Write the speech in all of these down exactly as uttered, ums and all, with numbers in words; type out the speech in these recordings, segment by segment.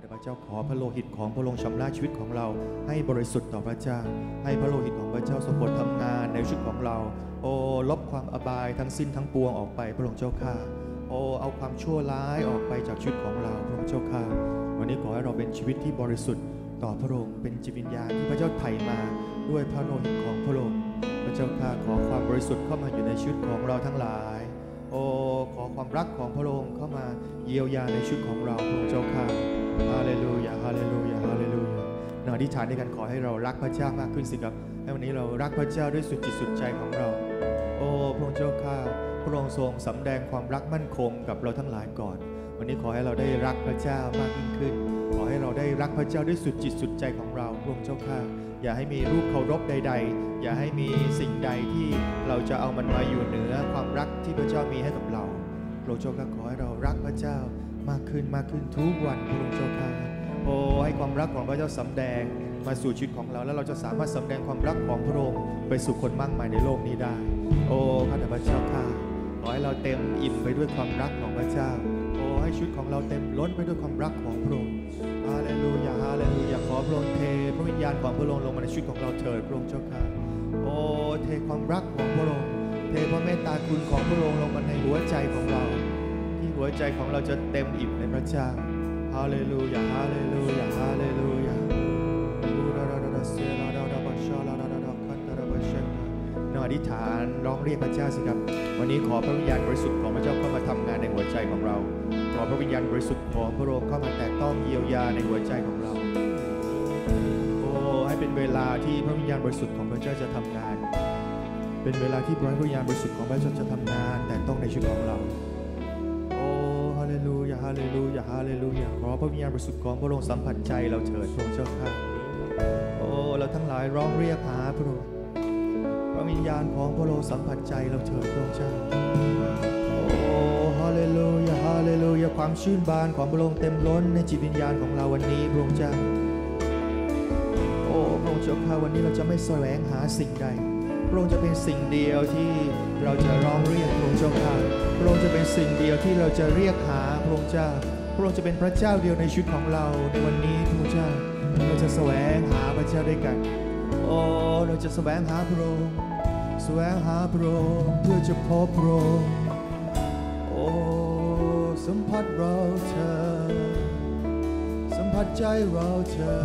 แต่พระเจ้าขอพระโลหิตของพระองค์ชำระชีวิตของเราให้บริสุทธิ์ต่อพระเจ้าให้พระโลหิตของพระเจ้าทรงโปรดทำงานในชีวิตของเราโอ้ลบความอบายทั้งสิ้นทั้งปวงออกไปพระองค์เจ้าข้าโอ้เอาความชั่วร้ายออกไปจากชีวิตของเราพระองค์เจ้าข้าวันนี้ขอให้เราเป็นชีวิตที่บริสุทธิ์ต่อพระองค์เป็นจิตวิญญาณที่พระเจ้าไถ่มาด้วยพระโลหิตของพระองค์พระเจ้าข้าขอความบริสุทธิ์เข้ามาอยู่ในชีวิตของเราทั้งหลายโอ้ขอความรักของพระองค์เข้ามาเยียวยาในชีวิตของเราพระองค์เจ้าข้าฮาเลลูยาฮาเลลูยาฮาเลลูยาในอธิษฐานด้วยกันขอให้เรารักพระเจ้ามากขึ้นสิครับให้วันนี้เรารักพระเจ้าด้วยสุดจิตสุดใจของเราโอ้พระองค์เจ้าข้าพระองค์ทรงสำแดงความรักมั่นคงกับเราทั้งหลายก่อนวันนี้ขอให้เราได้รักพระเจ้ามากยิ่งขึ้นขอให้เราได้รักพระเจ้าด้วยสุดจิตสุดใจของเราพระองค์เจ้าข้าอย่าให้มีรูปเคารพใดๆอย่าให้มีสิ่งใดที่เราจะเอามันมาอยู่เหนือความรักที่พระเจ้ามีให้กับเราพระองค์เจ้าข้าขอให้เรารักพระเจ้ามากขึ้นมากขึ้นทุกวันพระองค์เจ้าข้าโอ้ให้ความรักของพระเจ้าสำแดงมาสู่ชีวิตของเราแล้วเราจะสามารถสำแดงความรักของพระองค์ไปสู่คนมากมายในโลกนี้ได้โอ้ข้าแต่พระเจ้าข้าขอให้เราเต็มอิ่มไปด้วยความรักของพระเจ้าโอ้ให้ชีวิตของเราเต็มล้นไปด้วยความรักของพระองค์ฮาเลลูยาฮาเลลูยาขอพระองค์เทพระวิญญาณของพระองค์ลงมาในชีวิตของเราเถิดพระองค์เจ้าข้าโอ้เทความรักของพระองค์เทพระเมตตาคุณของพระองค์ลงมาในหัวใจของเราที่หัวใจของเราจะเต็มอิ่มในพระเจ้าฮาเลลูยาฮาเลลูยาฮาเลลูยาในอธิษฐานร้องเรียกพระเจ้าสิครับวันนี้ขอพระวิญญาณบริสุทธิ์ของพระเจ้าเข้ามาทำงานในหัวใจของเราขอพระวิญญาณบริสุทธิ์ของพระองค์เข้ามาแตะต้องเยียวยาในหัวใจของเราโอ้ให้เป็นเวลาที่พระวิญญาณบริสุทธิ์ของพระเจ้าจะทำงานเป็นเวลาที่พระวิญญาณบริสุทธิ์ของพระเจ้าจะทำงานแตะต้องในชีวิตของเราโอ้ฮาเลลูยาฮาเลลูยาฮาเลลูยาขอพระวิญญาณบริสุทธิ์ของพระองค์สัมผัสใจเราเถิดพระองค์เจ้าข้าโอ้เราทั้งหลายร้องเรียกหาพระองค์พระวิญญาณของพระองค์สัมผัสใจเราเถิดพระองค์เจ้าโอ้ฮาเลลูยาฮาเลลูยาความชื่นบานของพระองค์เต็มล้นในจิตวิญญาณของเราวันนี้พระองค์เจ้าโอ้พระองค์เจ้าข้าวันนี้เราจะไม่แสวงหาสิ่งใดพระองค์จะเป็นสิ่งเดียวที่เราจะร้องเรียกพระองค์เจ้าข้าพระองค์จะเป็นสิ่งเดียวที่เราจะเรียกหาพระองค์เจ้าพระองค์จะเป็นพระเจ้าเดียวในชีวิตของเราในวันนี้พระองค์เจ้าเราจะแสวงหาพระเจ้าด้วยกันโอ้เราจะแสวงหาพระองค์แสวงหาพระองค์เพื่อจะพบพระองค์โอ้สัมผัสเราเธอสัมผัสใจเราเธอ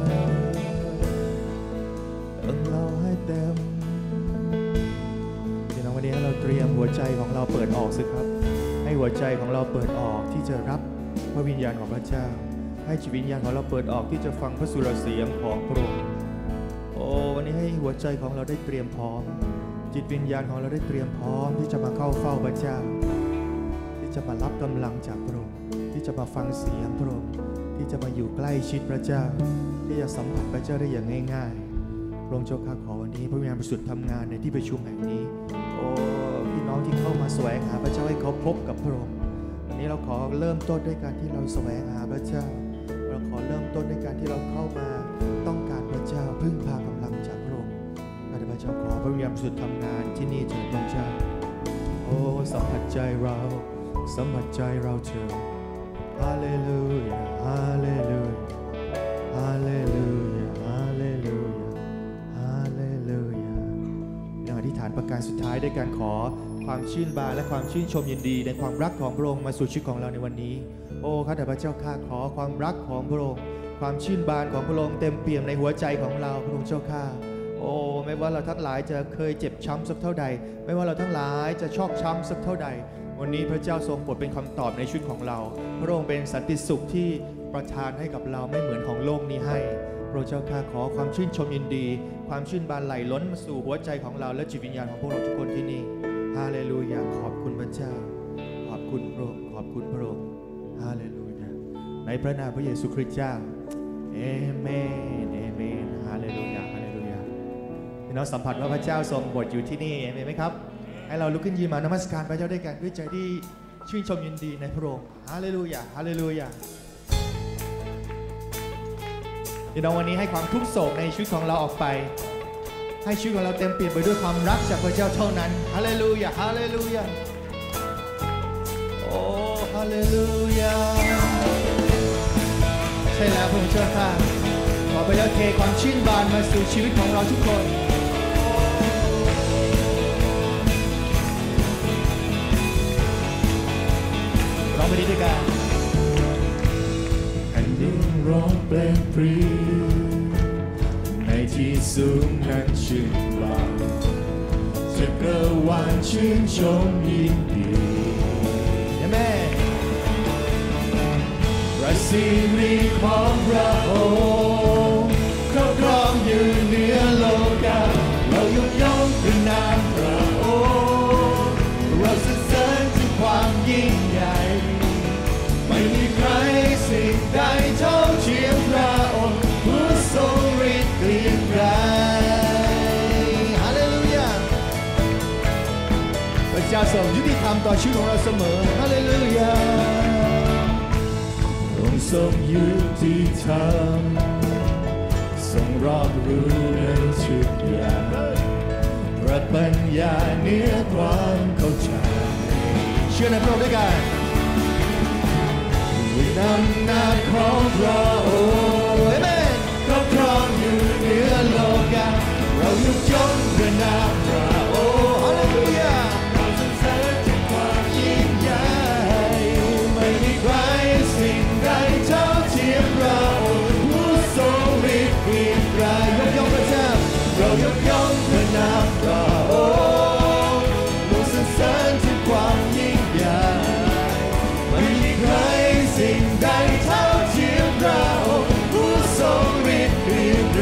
เติมเราให้เต็มที่เราวันนี้เราเตรียมหัวใจของเราเปิดออกสิครับให้หัวใจของเราเปิดออกที่จะรับพระวิญญาณของพระเจ้าให้จิตวิญญาณของเราเปิดออกที่จะฟังพระสุรเสียงของพระองค์โอ้วันนี้ให้หัวใจของเราได้เตรียมพร้อมจิตวิญญาณของเราได้เตรียมพร้อมที่จะมาเข้าเฝ้าพระเจ้าที่จะมารับกำลังจากพระองค์ที่จะมาฟังเสียงพระองค์ที่จะมาอยู่ใกล้ชิดพระเจ้าที่จะสัมผัสพระเจ้าได้อย่างง่ายๆพระองค์เจ้าข้าขอวันนี้พระวิญญาณบริสุทธิ์ทำงานในที่ประชุมแห่งนี้โอ้พี่น้องที่เข้ามาแสวงหาพระเจ้าให้เขาพบกับพระองค์วันนี้เราขอเริ่มต้นด้วยการที่เราแสวงหาพระเจ้าเราขอเริ่มต้นด้วยการที่เราเข้ามาต้องการพระเจ้าพึ่งพากำลังจากพระองค์พระเจ้าขอพระวิญญาณบริสุทธิ์ทำงานที่นี่เถิดพระเจ้าโอ้สัมผัสใจเราสัมผัสใจเราเถิดฮาเลลูยาฮาเลลูยาฮาเลลูยาฮาเลลูยาฮาเลลูยาเราอธิษฐานประการสุดท้ายด้วยการขอความชื่นบานและความชื่นชมยินดีในความรักของพระองค์มาสู่ชีวิตของเราในวันนี้โอ้ข้าแต่พระเจ้าข้าขอความรักของพระองค์ความชื่นบานของพระองค์เต็มเปี่ยมในหัวใจของเราพระองค์เจ้าข้าโอ้ไม่ว่าเราทั้งหลายจะเคยเจ็บช้ำสักเท่าใดไม่ว่าเราทั้งหลายจะชอกช้ำสักเท่าใดวันนี้พระเจ้าทรงโปรดเป็นคำตอบในชีวิตของเราพระองค์เป็นสันติสุขที่ประทานให้กับเราไม่เหมือนของโลกนี้ให้พระเจ้าข้าขอความชื่นชมยินดีความชื่นบานไหลล้นมาสู่หัวใจของเราและจิตวิญญาณของพวกเราทุกคนที่นี่ฮาเลลูยาขอบคุณพระเจ้าขอบคุณพระองค์ขอบคุณพระองค์ฮาเลลูยาในพระนามพระเยซูคริสต์เจ้าเอเมนเอเมนฮาเลลูยาพี่น้องสัมผัสว่าพระเจ้าทรงบทอยู่ที่นี่เห็นไหมครับให้เราลุกขึ้นยืนมานมัสการพระเจ้าด้วยกันด้วยใจที่ชื่นชมยินดีในพระองค์ฮาเลลูยาฮาเลลูยาพี่น้องวันนี้ให้ความทุกข์โศกในชีวิตของเราออกไปให้ชีวิตของเราเต็มเปี่ยมไปด้วยความรักจากพระเจ้าเท่านั้นฮาเลลูยาฮาเลลูยาโอ้ฮาเลลูยาใช่แล้วพระองค์เจ้าข้าขอพระเจ้าเทความชื่นบานมาสู่ชีวิตของเราทุกคนร้องไปด้วยกันแผ่นดินร้องเปล่งปรีในที่สูงนั้นชื่นบานจักรวาลชื่นชมยินดีเอเมนพระสิริของพระองค์ครอบครองอยู่เหนือโลกาเรายกย่องพระนามพระองค์เราสรรเสริญถึงความยิ่งใหญ่ไม่มีใครสิ่งใดเท่าเทียมพระองค์ผู้ทรงฤทธิ์เกรียงไกรฮาเลลูยาพระเจ้าทรงยุติธรรมต่อชีวิตของเราเสมอฮาเลลูยาองค์ทรงยุติธรรมทรงรอบรู้ในทุกอย่างพระปัญญาเหนือความเข้าใจเชื่อในพระองค์ด้วยกันด้วยอำนาจของพระองค์เอเมนครอบครองอยู่เหนือโลกาเรายกย่องพระนามพระองค์ฮาเลลูยาเราสรรเสริญถึงความยิ่งใหญ่ไม่มีใครสิ่งใดเท่าเทียมพระองค์ผู้ทรงฤทธิ์เกรียงไกรยกย่องพระเจ้าเรายกย่องพระนามพระองค์เราสรรเสริญถึงความยิ่งใหญ่ไม่มีใครสิ่งใดเท่าเทียมพระองค์ผู้ทรงฤทธิ์เกรียงไกร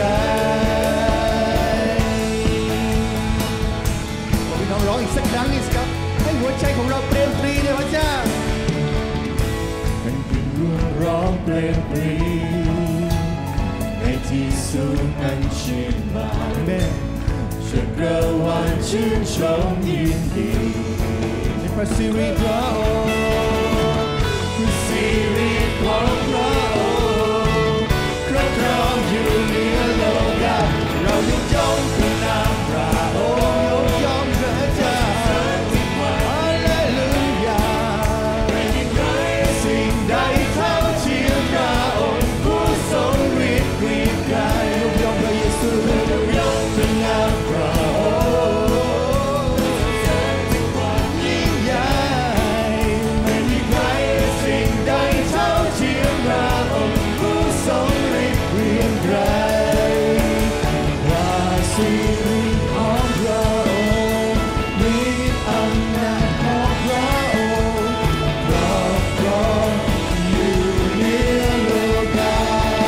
พี่น้องร้องอีกสักครั้งนี่สิครับให้หัวใจของเราเปลี่ยนปรีในพระเจ้าแผ่นดินร่วงร้องเปลี่ยนปรีในที่สูงอันชื่นบานจักรวาลชื่นชมยินดีในพระสิริพระองค์พระสิริของพระองค์ครอบครองอยู่เหนือโลกาเรายกย่องพระนามพระองค์ยกย่องพระเจ้าฮาเลลูยาไม่มีใครสิ่งใดเท่าเทียมพระองค์ผู้ทรงฤทธิ์เกรียงไกรยกย่องพระเยซูยกย่องพระนามพระองค์ยิ่งใหญ่ไม่มีใครสิ่งใดเท่าเทียมพระองค์ผู้ทรงฤทธิ์เกรียงไกรพระสิริของพระองค์มีอำนาจของพระองค์ครอบครองอยู่เหนือโลกา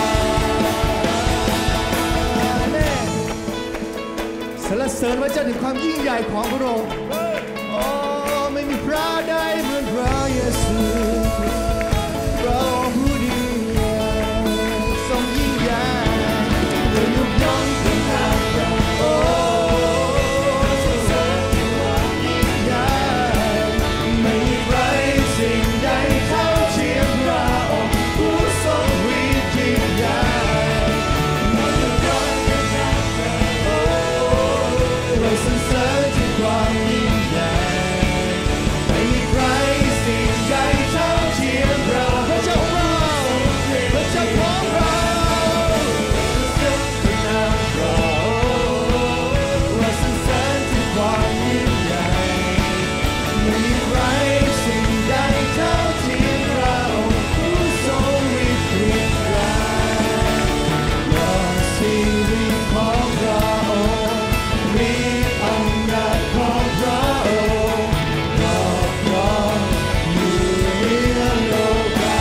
สรรเสริญพระเจ้าถึงความยิ่งใหญ่ของพระองค์โอ้ไม่มีพระใดเหมือนพระเยซูพระองค์ผู้ดีทรงยิ่งใหญ่เรายกย่องพระนามพระองค์สรรเสริญถึงความยิ่งใหญ่ไม่มีใครสิ่งใดเท่าเทียมพระองค์ผู้ทรงฤทธิ์ยิ่งใหญ่เรายกย่องพระนามพระองค์เราสรรเสริญถึงความยิ่งใหญ่ไม่มีใครสิ่งใดเท่าเทียมพระองค์พระเจ้าของเราพระเจ้าของเราสรรเสริญพระนามพระองค์เราสรรเสริญถึงความยิ่งใหญ่ไม่มีใครสิ่งใดเท่าเทียมพระองค์ผู้ทรงฤทธิ์เกรียงไกรพระสิริของพระองค์มีอำนาจของพระองค์ครอบครองอยู่เหนือโลกา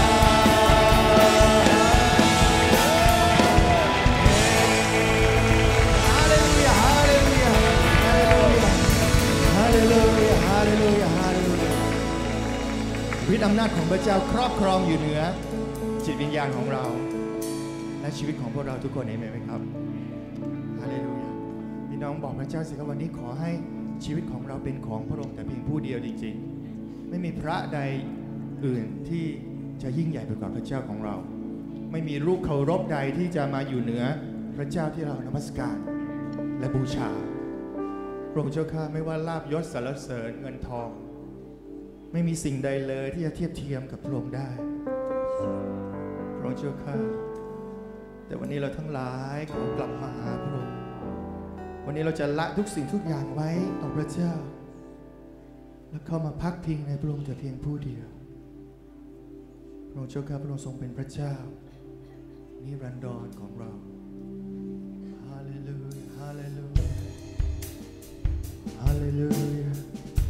ฮาเลลูยาฮาเลลูยาฮาเลลูยาฮาเลลูยาฮาเลลูยาฤทธิ์อำนาจของพระเจ้าครอบครองอยู่เหนือจิตวิญญาณของเราและชีวิตของพวกเราทุกคนเองไหมครับฮาเลลูยาพี่น้องบอกพระเจ้าสิครับวันนี้ขอให้ชีวิตของเราเป็นของพระองค์แต่เพียงผู้เดียวจริงๆไม่มีพระใดอื่นที่จะยิ่งใหญ่ไปกว่าพระเจ้าของเราไม่มีรูปเคารพใดที่จะมาอยู่เหนือพระเจ้าที่เรานมัสการและบูชาพระองค์เจ้าข้าไม่ว่าลาภยศสรรเสริญเงินทองไม่มีสิ่งใดเลยที่จะเทียบเทียมกับพระองค์ได้พระองค์เจ้าข้าแต่วันนี้เราทั้งหลายขอกลับมาหาพระองค์วันนี้เราจะละทุกสิ่งทุกอย่างไว้ต่อพระเจ้าแล้วเข้ามาพักพิงในพระองค์แต่เพียงผู้เดียวพระองค์เจ้าข้าพระองค์ทรงเป็นพระเจ้านิรันดรของเราฮาเลลูยาฮาเลลูยาฮาเลลูยา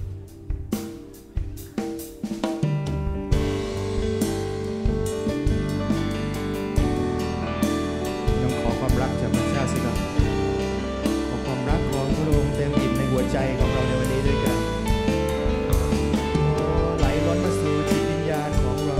ต้องขอความรักจากพระเจ้าสิครับขอความรักของพระองค์เต็มอิ่มในหัวใจของเราในวันนี้ด้วยกันไหลล้นมาสู่จิตวิญญาณของเรา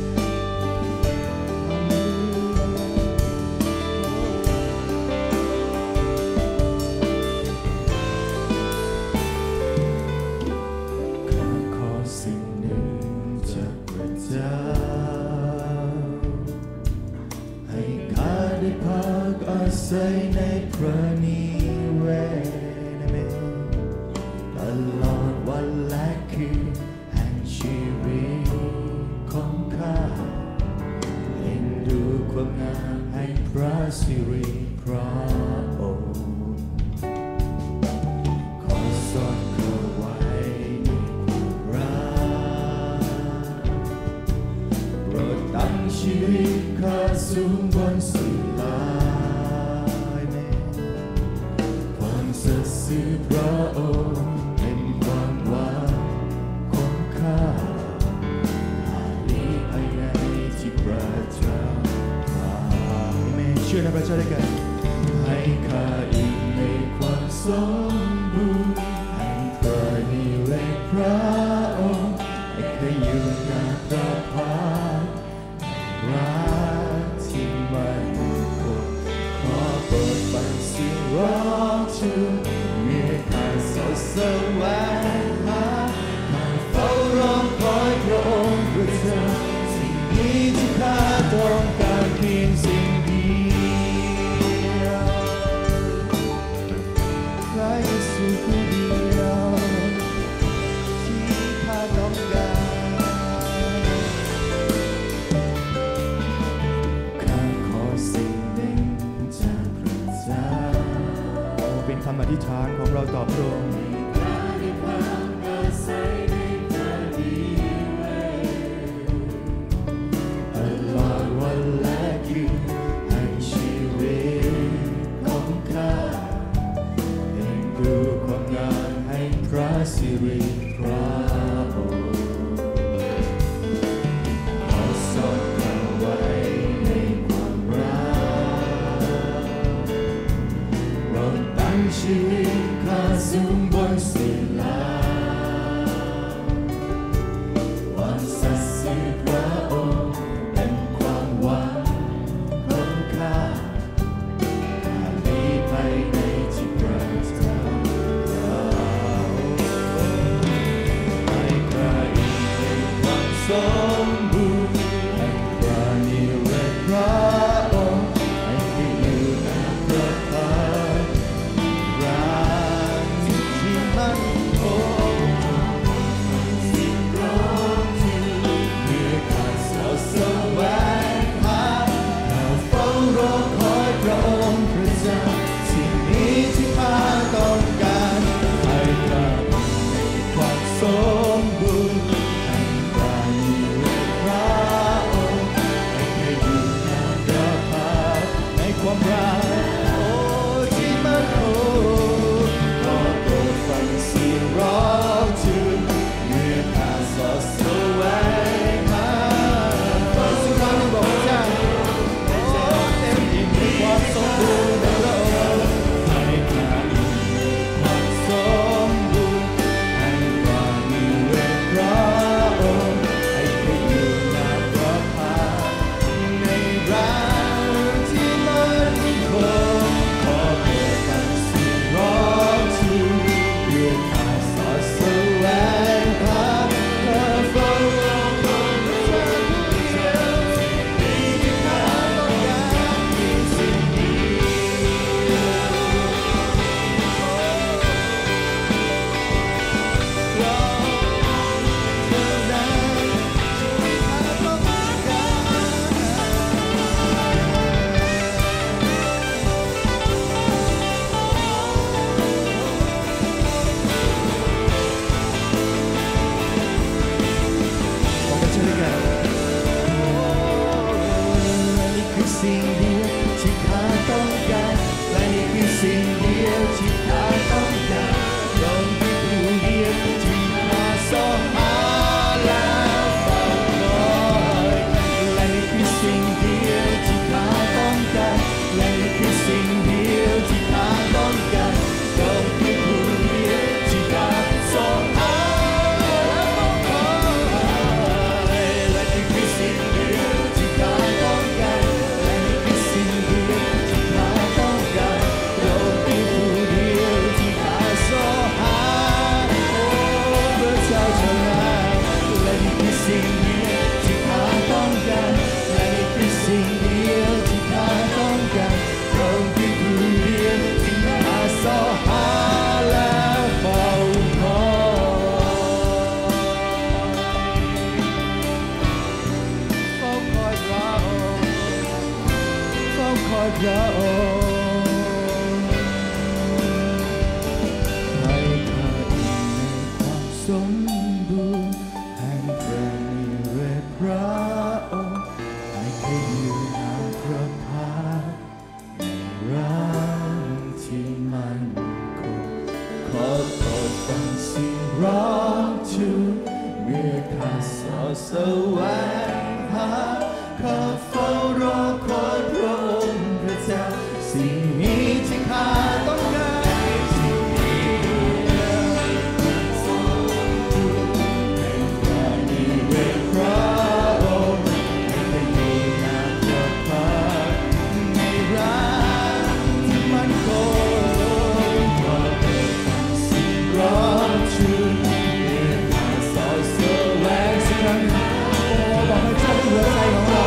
ใส่ในพระนิเวศตลอดวันและคืนแห่งชีวิตของข้าเห็นดูความงามแห่งพระสิริพระองค์ขอสอดเข้าไว้ในความรักโปรดตั้งชีวิตข้าสูงบนศิลาสัตย์ซื่อพระองค์เป็นความหวังของข้าหาลีภายในที่พระเจ้าพาเมเชื่อในพระเจ้าด้วยกันให้ข้าอิ่มในความสมบูรณ์แห่งพระนิเวศพระองค์ให้ข้าอยู่ในพระพักรักที่มันคงขอโปรดฟังเสียงร้องชื่อเมื่อข้าสดแสวงหาข้าเฝ้ารอคอยพระองค์เพื่อเธอสิ่งนี้ที่ข้าต้องการเพียงสิ่งเดียวพระเยซูผู้เดียวที่ข้าต้องการข้าขอสิ่งหนึ่งจากพระเจ้าเป็นคำอธิษฐานของเราต่อพระองค์ตลอดวันและคืนแห่งชีวิตของข้าเห็นดูความงามแห่งพระสิริพระองค์ขอสอดเข้าไว้ในความรักเราตั้งชีวิตข้าสูงบนศิลาวันสัตย์ซื่อพระองค์เป็นความหวังของข้าข้าลีภายในที่พระเจ้าให้ข้าอิ่มในความสมบูรณ์แห่งพระนิเวศพระองค์ให้ข้าอยู่ในพระพักรักที่มั่นคงสิ่งร้องที่เมื่อข้าสอดแสวงหาข้าเฝ้ารอคอยพระองค์พระเจ้าสิ่งนี้ที่ข้าต้องการให้ข้าในความสมบูรณ์แห่งพระนิเวศพระองค์ให้ข้าอยู่ในพระพักในความรักโอ้ที่มั่นคงขอโปรดฟังเสียงร้องชื่นเมื่อข้าสอดแสวงหาเปิดสุดท้ายบอกพระเจ้าโอ้เต็มอิ่มในสิ่งเดียวที่ข้าต้องการและนี่คือสิ่งเดียวที่ข้าต้องการลงที่ผู้เดียวที่ข้าสอหาและเฝ้าคอยและนี่คือสิ่งเดียวที่ข้าต้องการและนี่คือสิ่งเดียวที่ข้าต้องการลงที่ผู้เดียวที่ข้าสอหาและเฝ้าคอยและนี่คือสิ่งเดียวที่ข้าต้องการและนี่คือสิ่งเดียวที่ข้าต้องการลงที่ผู้เดียวที่ข้าสอหาโอ้พระเจ้าทั้งหลายและนี่คือสิ่งเดียวที่ข้าต้องการและนี่คือสิ่งเดียวที่ข้าต้องการลงที่ผู้เดียวที่ข้าสอหาและเฝ้าคอยเฝ้าคอยพระองค์เฝ้าคอยพระองค์ให้ข้าอยู่ในความสมบูรณ์แห่งพระนิเวศพระองค์ให้ข้าอยู่ในพระพักตร์ในรักที่มั่นคงขอโปรดฟังเสียงร้องทูลเมื่อข้าสอแสวงหาข้าเฝ้ารอคอยพระองค์พระเจ้าสิ่งนี้ที่ข้าต้องการสิ่งนี้เดียวสมบูรณ์แห่งพระนิเวศพระองค์ให้ข้าอยู่ในพระพักตร์ในรักที่มั่นคงขอโปรดฟังเสียงร้องทูลเมื่อข้าสอแสวงสักครั้งหนึ่งโอ้บอกให้เจ้าหัวใจของเรา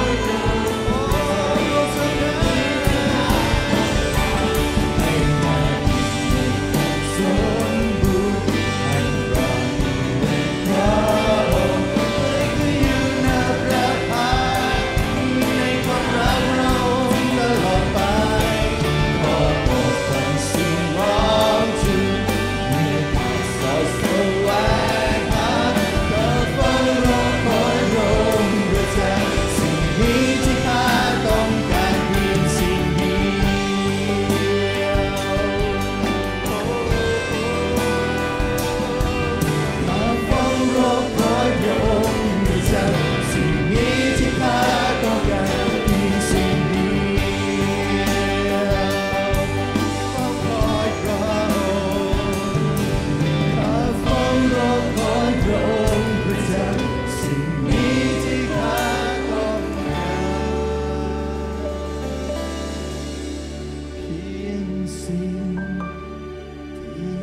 ให้มาสมบูรณ์แห่งพระนิเวศพระองค์ให้ข้าอยู่ในพระพักตร์ในความรักเราตลอดไปขอโปรดฟังเสียงร้องทูลเมื่อข้าสอแสวงหาข้าเฝ้ารอคอยพระองค์พระเจ้าสิ่งนี้ที่ข้าต้องการเพียงสิ่งเดียวข้าเฝ้ารอคอยพระองค์พระเจ้าสิ่งนี้ที่ข้าต้องการเพียงสิ่งเดียวเฝ้าคอยพระองค์ข้าเฝ้ารอคอยพระองค์พระเจ้าสิ่งนี้ที่ข้าต้องการเพียงสิ่งเดี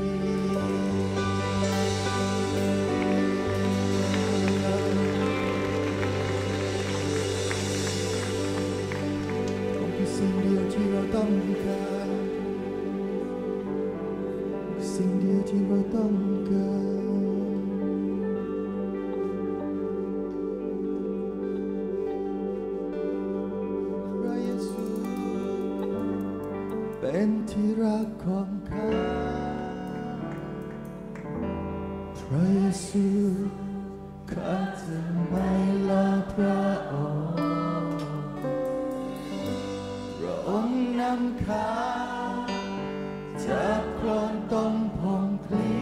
ยวต้องคือสิ่งเดียวที่เราต้องการสิ่งเดียวที่เราต้องการพระเยซูเป็นที่รักของข้าพระเยซูข้าจะไม่ละพระองค์พระองค์นำข้าจากโคลนต้มพงเพลี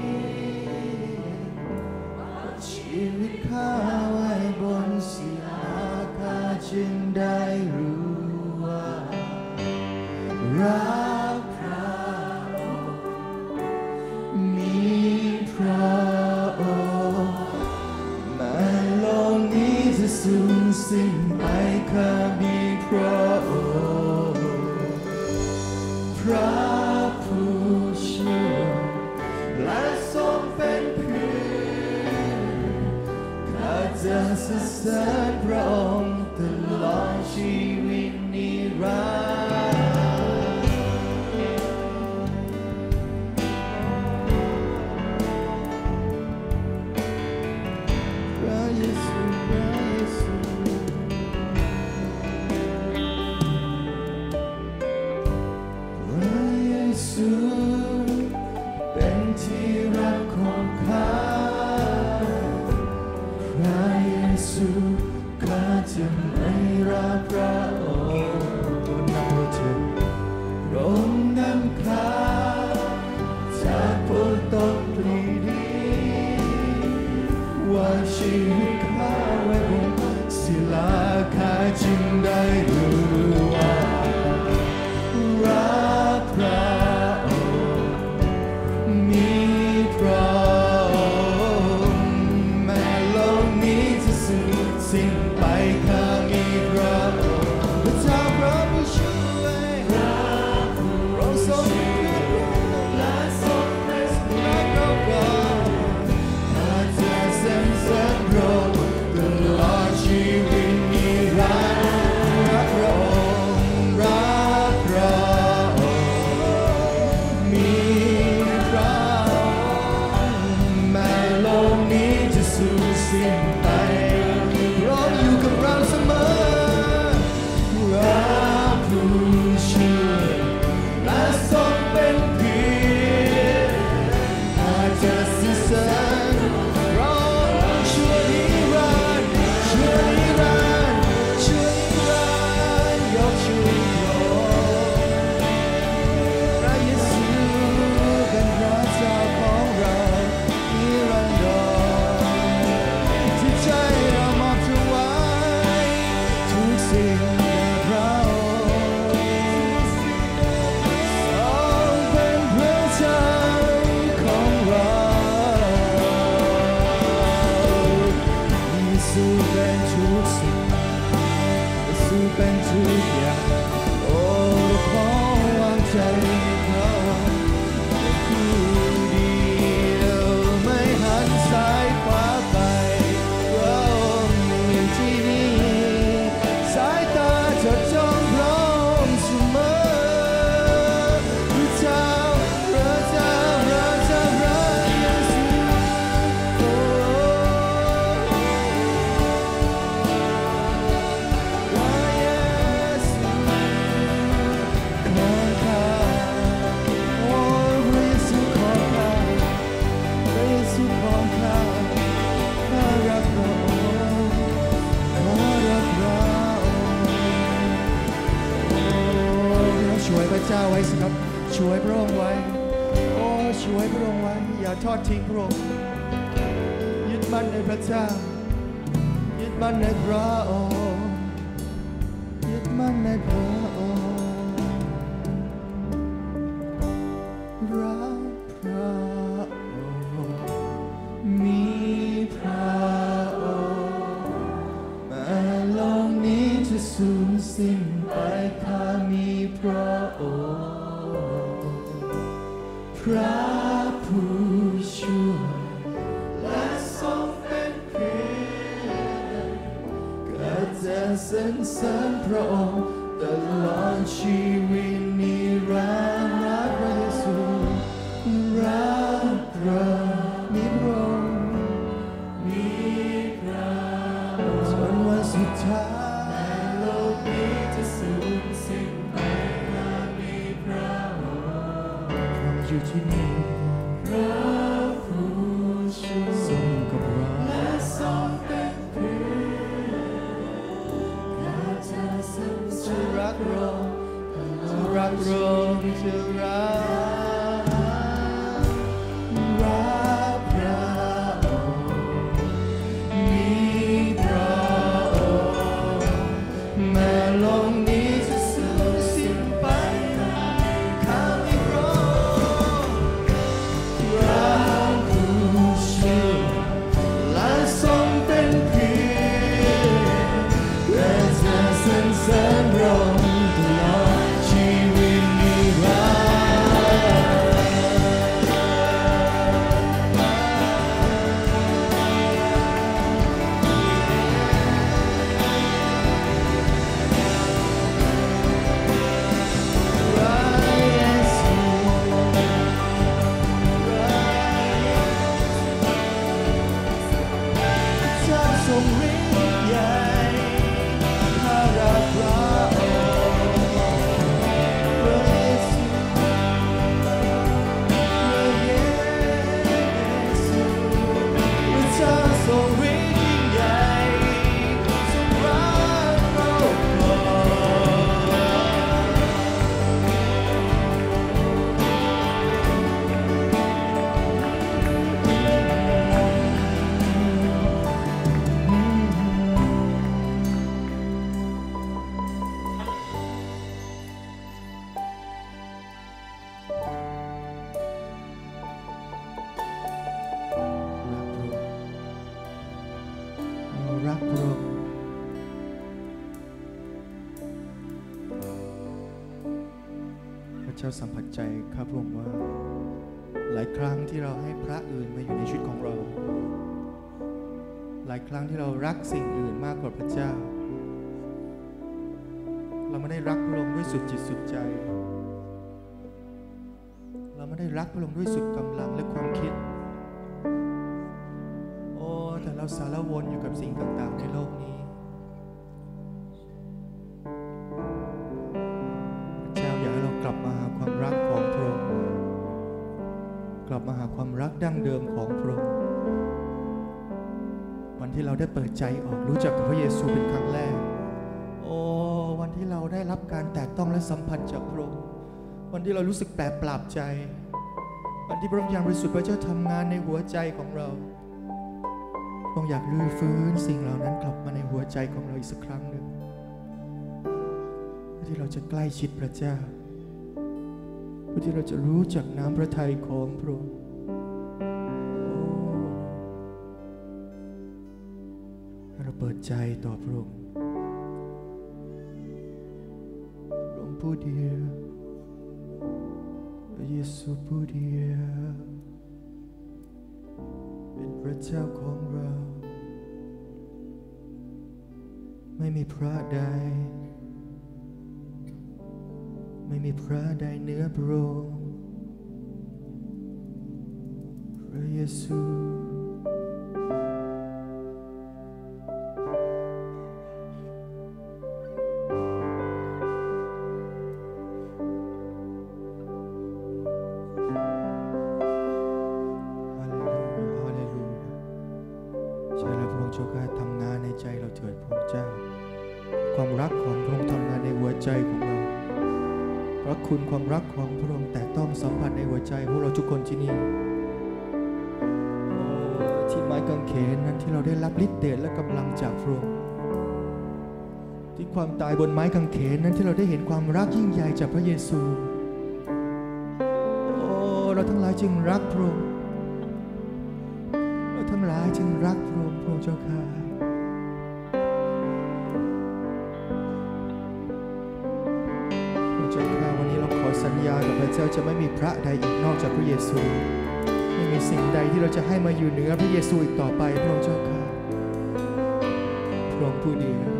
เอาชีวิตข้าไว้บนศิลาข้าจึงได้รู้ว่ารักพระองค์มีพระองค์แม้โลกนี้จะสูญสิ้นไปข้ามีพระองค์พระผู้ช่วยและทรงเป็นเพื่อนข้าจะสรรเสริญพระองค์ตลอดชีวิตนิรันดร์พระเยซูพระเยซูพระเยซูเป็นที่รักของข้าพระเยซูข้าจะช่วยพระเจ้าไว้สิครับช่วยพระองค์ไว้โอ้ช่วยพระองค์ไว้อย่าทอดทิ้งพระองค์ยึดมั่นในพระเจ้ายึดมั่นในพระองค์ยึดมั่นในพระองค์รักพระองค์มีพระองค์แม้โลกนี้จะสูญสิ้นไปข้ามีพระองค์พระผู้ช่วยและทรงเป็นเพื่อนก็จะสรรเสริญพระองค์ตลอดชีวิตนิรันดร์รักพระเยซูรักพระมีพระองค์มีพระองค์จนวันสุดท้ายโลกนี้จะสูญสิ้นไปข้ามีพระองค์อยู่ที่นี่พระผู้ช่วยทรงกับเราและทรงเป็นเพื่อนข้าจะสรรเสริญรักเราจะรักเราจะรักรักพระองค์มีพระองค์แม้โลกนี้จะสูญสิ้นไปข้ามีพระองค์รักผู้ช่วยและทรงเป็นเพื่อนและจะสรรเสริญเราตลอดชีวิตนิรันดร์รักเยซูเจ้าทรงฤทธิ์ใหญ่ข้ารักพระองค์พระเยซูพระเยซูพระเจ้าทรงฤทธิ์ยิ่งใหญ่ทรงรักเราก่อนรักพระองค์พระเจ้าสัมผัสใจข้าพระองค์ว่าหลายครั้งที่เราให้พระอื่นมาอยู่ในชีวิตของเราหลายครั้งที่เรารักสิ่งอื่นมากกว่าพระเจ้าเราไม่ได้รักพระองค์ด้วยสุดจิตสุดใจเราไม่ได้รักพระองค์ด้วยสุดกำลังและความคิดโอ้แต่เราสารวนอยู่กับสิ่งต่างๆในโลกนี้พระเจ้าอยากให้เรากลับมาหาความรักของพระองค์กลับมาหาความรักดั้งเดิมของพระองค์วันที่เราได้เปิดใจออกรู้จักกับพระเยซูเป็นครั้งแรกโอ้วันที่เราได้รับการแตะต้องและสัมผัสจากพระองค์วันที่เรารู้สึกแปลกปรับใจวันที่พระวิญญาณบริสุทธิ์พระเจ้าทำงานในหัวใจของเราพระองค์อยากรื้อฟื้นสิ่งเหล่านั้นกลับมาในหัวใจของเราอีกสักครั้งหนึ่งเพื่อที่เราจะใกล้ชิดพระเจ้าเพื่อที่เราจะรู้จักน้ำพระทัยของพระองค์โอ้ให้เราเปิดใจต่อพระองค์พระองค์ผู้เดียวพระเยซูผู้เดียวเป็นพระเจ้าของเราไม่มีพระใดไม่มีพระใดเหนือพระองค์พระเยซู จ้าข้าทำงานในใจเราเถิดพระองค์เจ้าความรักของพระองค์ทำงานในหัวใจของเราพรักคุณความรักของพระองค์แต่ต้องสัมผัสในหัวใจพวกเราทุกคนที่นี่ที่ไม้กางเขนนั้นที่เราได้รับฤทธิ์เดชและกำลังจากพระองค์ที่ความตายบนไม้กางเขนนั้นที่เราได้เห็นความรักยิ่งใหญ่จากพระเยซูโอ้เราทั้งหลายจึงรักพระองค์เราทั้งหลายจึงรักพระองค์พระองค์เจ้าข้าพระเจ้าข้าวันนี้เราขอสัญญากับพระเจ้าจะไม่มีพระใดอีกนอกจากพระเยซูไม่มีสิ่งใดที่เราจะให้มาอยู่เหนือพระเยซูอีกต่อไปพระองค์เจ้าข้าพระองค์ผู้เดียว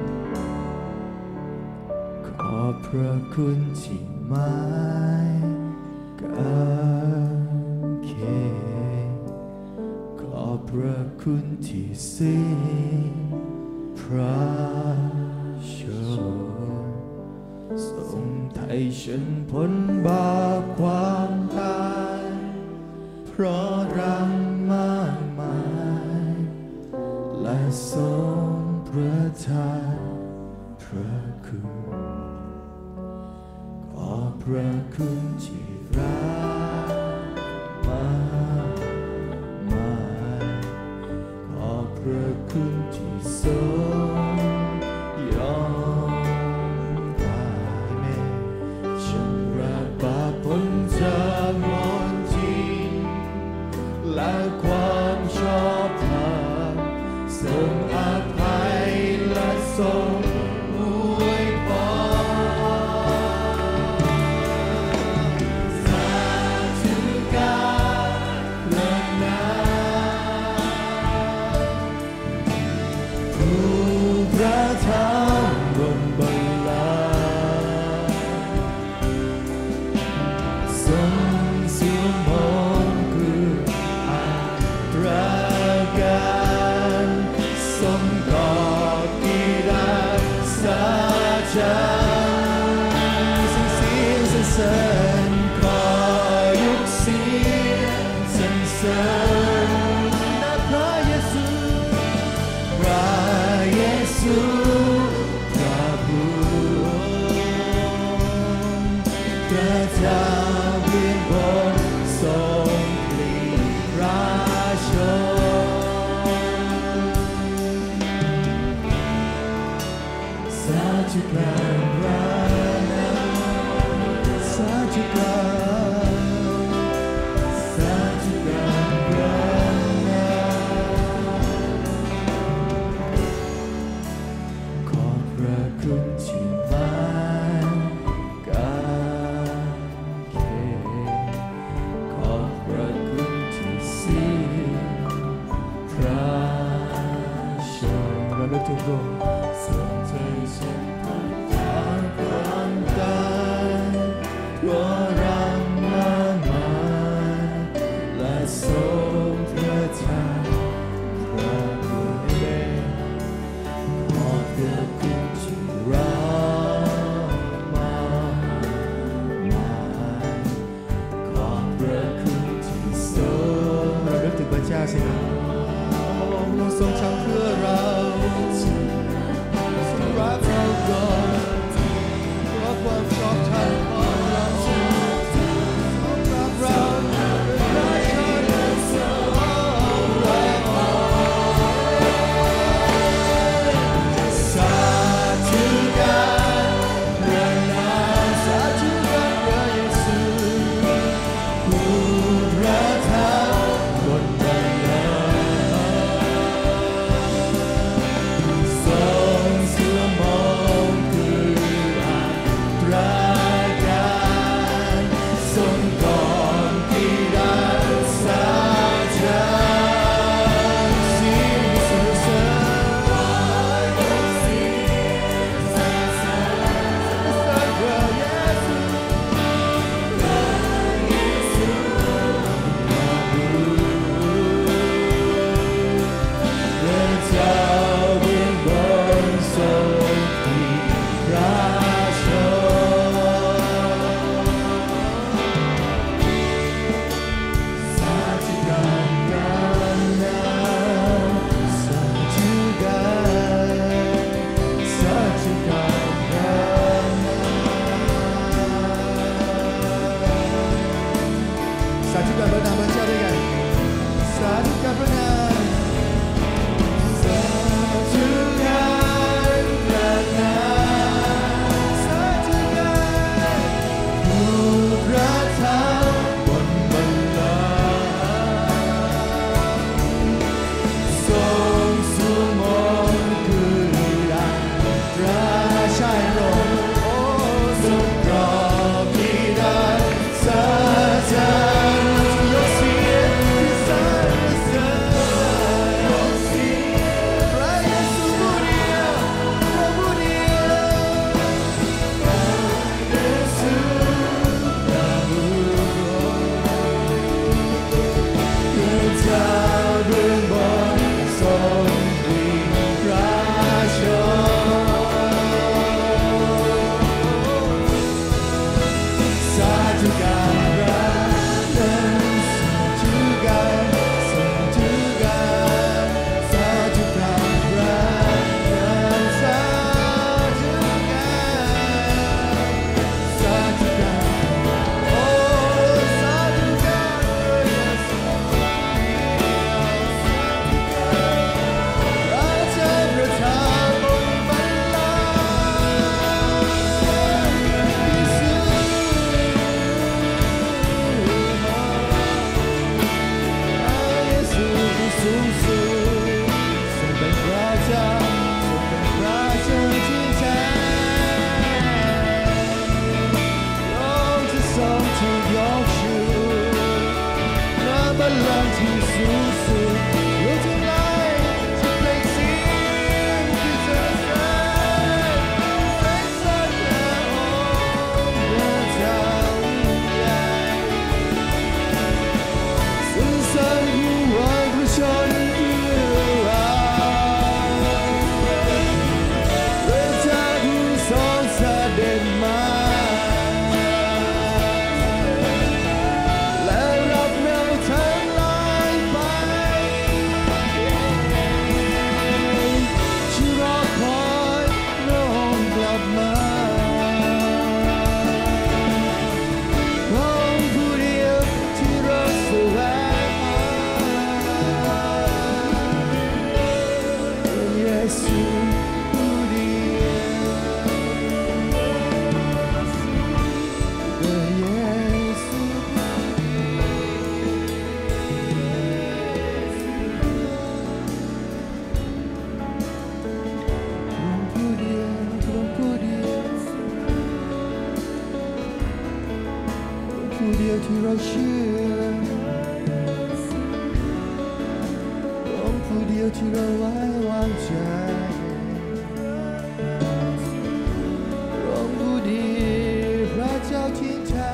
ขอบพระคุณที่ไม้กางเขนขอบพระคุณที่สิ้นพระชนทรงไถ่ฉันพ้นบาปความตายเพราะรักมากมายและทรงประทานพระคุณขอบพระคุณที่รักมากมายขอบพระคุณที่ทรงยอมตายแม้ฉันรักบาปพ้นจากมนทินและความชอบธรรมทรงอภัยและทรงอวยพรสาธุการพระนามผู้ประทับบนบัลลังก์ทรงสวมมงกุฎอัครการทรงกอดที่รักษาฉันสิ่งเสียงสรรเสริญขอยุกเสียงสรรเสริญนะพระเยซูพระเยซูพระผู้พระเจ้าเวียนบนทรงพลีพระชนสาธุการพระนามสาธุการสาธุการพระนามขอบพระคุณที่ไม้กางเขนขอบพระคุณที่สิ้นพระชนเราเลิกทุกลมทรงใจฉันพ้นจากความตายเพราะรักมากมายและทรงประทานพระคุณเองขอบพระคุณที่รักมากมายขอบพระคุณที่ทรงเราเลิกถึงพระเจ้าสิครับทรงทำเพื่อเราทรงรักเราก่อนเพราะความชอบธรรมของเราทรงรักเราเป็นราชาทรงรักเราสาธุการพระนามสาธุการพระเยซูผู้ประทับบนบัลลังก์การพระนามพระเจ้าด้วยกันสาธุการพระนามสาธุการพระนามสาธุการผู้ประทับบนบัลลังก์ทรงสูงมองคือดังพระชายลมโอ้ทรงรอพิดาสาจารยกเสียงที่สรรเสริญยกเสียงพระเยซูผู้เดียวพระผู้เดียวพระเยซูพระผู้เดียวพระเจ้าเบื้องบนทรงวิ่งพระชนสาธุการพระนามสาธุการสาธุการสาธุการพระนามสาธุการสาธุการโอ้สาธุการพระเยซูพระเจ้าประทานบนบัลลังก์ที่สูงพระเยซูที่สูงสุดทรงเป็นพระเจ้าทรงเป็นพระเจ้าที่แท้โลกจะทรงถูกยกชูณบัลลังก์ที่สูงสุดโลกทั้งหลายจะเปล่งเสียงที่สรรเสริญสรรเสริญพระองค์พระเจ้ายิ่งใหญ่สรรเสริญผู้วางพระชนเพื่อเราพระเจ้าผู้ทรงเสด็จมาและรับเราทั้งหลายไปที่รอคอยพระองค์กลับมาพระองค์ผู้เดียวที่เราแสวงหาพระเยซูผู้เดียวพระเยซูผู้เดียวพระองค์ผู้เดียวผู้เดียวที่เราเชื่อพระองค์ผู้เดียวที่เราไว้วางใจพระองค์ผู้เดียวพระเจ้าที่แท้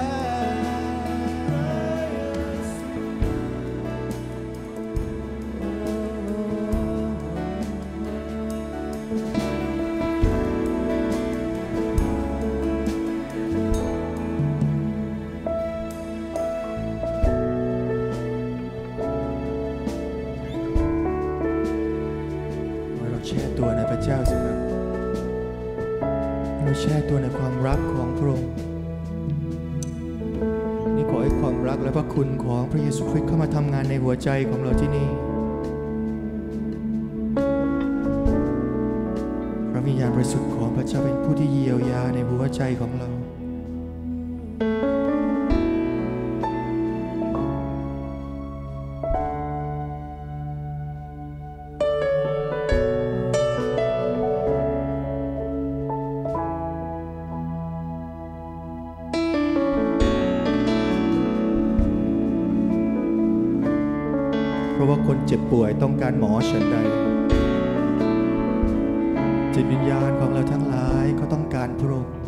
เราแช่ตัวในพระเจ้าสิครับเราแช่ตัวในความรักของพระองค์นี่ขอให้ความรักและพระคุณของพระเยซูคริสต์เข้ามาทำงานในหัวใจของเราที่นี่พระวิญญาณบริสุทธิ์ของพระเจ้าเป็นผู้ที่เยียวยาในหัวใจของเราเพราะว่าคนเจ็บป่วยต้องการหมอฉันใดจิตวิญญาณของเราทั้งหลายก็ต้องการพระองค์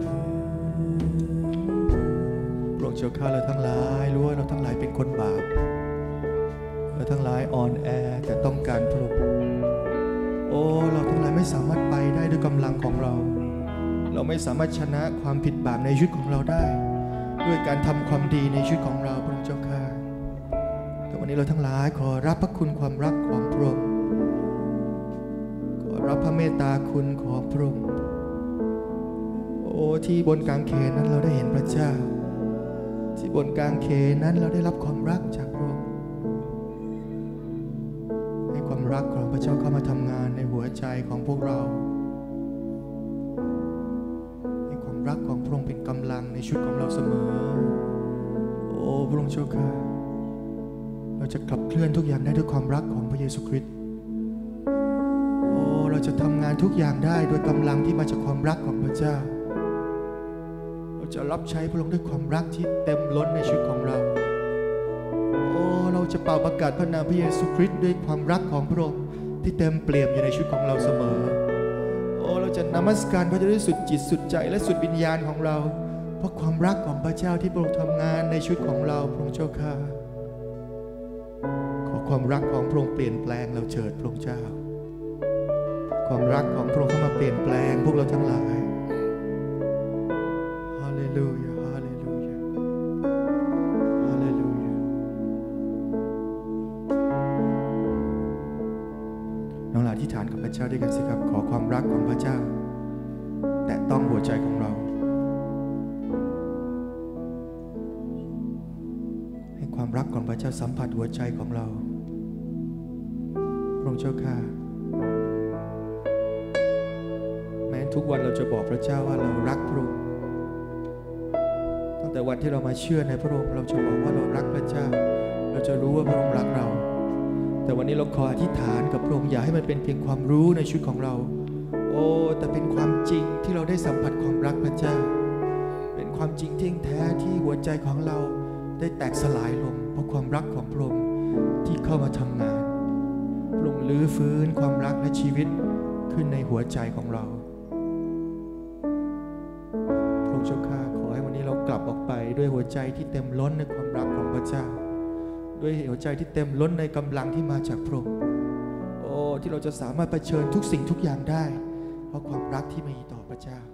พระองค์เจ้าข้าเราทั้งหลายรู้ว่าเราทั้งหลายเป็นคนบาปเราทั้งหลายอ่อนแอแต่ต้องการพระองค์โอ้เราทั้งหลายไม่สามารถไปได้ด้วยกำลังของเรา เราไม่สามารถชนะความผิดบาปในชีวิตของเราได้ด้วยการทำความดีในชีวิตของเราพระองค์เจ้าข้าแต่วันนี้เราทั้งหลายขอรับพระคุณความรักของพระองค์ขอรับพระเมตตาคุณของพระองค์โอ้ที่บนกางเขนนั้นเราได้เห็นพระเจ้าที่บนกางเขนนั้นเราได้รับความรักจากพระองค์ให้ความรักของพระเจ้าเข้ามาทำงานในหัวใจของพวกเราให้ความรักของพระองค์เป็นกำลังในชีวิตของเราเสมอโอ้พระองค์เจ้าข้าเราจะขับเคลื่อนทุกอย่างได้ด้วยความรักของพระเยซูคริสต์โอ้เราจะทำงานทุกอย่างได้โดยกำลังที่มาจากความรักของพระเจ้าเราจะรับใช้พระองค์ด้วยความรักที่เต็มล้นในชีวิตของเราโอ้เราจะเป่าประกาศพระนามพระเยซูคริสต์ด้วยความรักของพระองค์ที่เต็มเปี่ยมอยู่ในชีวิตของเราเสมอโอ้เราจะนมัสการพระเจ้าด้วยสุดจิตสุดใจและสุดวิญญาณของเราเพราะความรักของพระเจ้าที่พระองค์ทำงานในชีวิตของเราพระองค์เจ้าข้าขอความรักของพระองค์เปลี่ยนแปลงเราเถิดพระองค์เจ้าความรักของพระองค์เข้ามาเปลี่ยนแปลงพวกเราทั้งหลายฮาเลลูยาฮาเลลูยาฮาเลลูยาน้องหลานที่ฐานกับพระเจ้าด้วยกันสิครับขอความรักของพระเจ้าแตะต้องหัวใจของเราให้ความรักของพระเจ้าสัมผัสหัวใจของเราพระองค์เจ้าข้าทุกวันเราจะบอกพระเจ้าว่าเรารักพระองค์ตั้งแต่วันที่เรามาเชื่อในพระองค์เราจะบอกว่าเรารักพระเจ้าเราจะรู้ว่าพระองค์รักเราแต่วันนี้เราขออธิษฐานกับพระองค์อย่าให้มันเป็นเพียงความรู้ในชีวิตของเราโอ้แต่เป็นความจริงที่เราได้สัมผัสความรักพระเจ้าเป็นความจริงที่แท้ที่หัวใจของเราได้แตกสลายลงเพราะความรักของพระองค์ที่เข้ามาทำงานพระองค์ลื้อฟื้นความรักและชีวิตขึ้นในหัวใจของเราเจ้าข้าขอให้วันนี้เรากลับออกไปด้วยหัวใจที่เต็มล้นในความรักของพระเจ้าด้วยหัวใจที่เต็มล้นในกำลังที่มาจากพระองค์โอ้ที่เราจะสามารถเผชิญทุกสิ่งทุกอย่างได้เพราะความรักที่มีต่อพระเจ้า